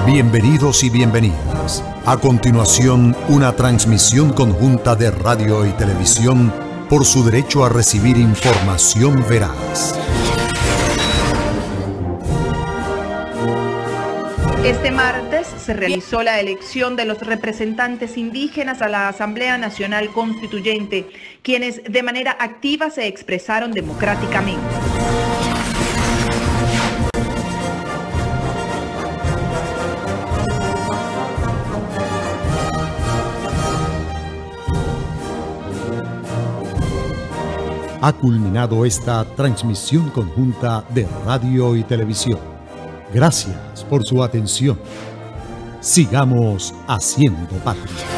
Bienvenidos y bienvenidas. A continuación, una transmisión conjunta de radio y televisión por su derecho a recibir información veraz. Este martes se realizó la elección de los representantes indígenas a la Asamblea Nacional Constituyente, quienes de manera activa se expresaron democráticamente. Ha culminado esta transmisión conjunta de radio y televisión. Gracias por su atención. Sigamos haciendo patria.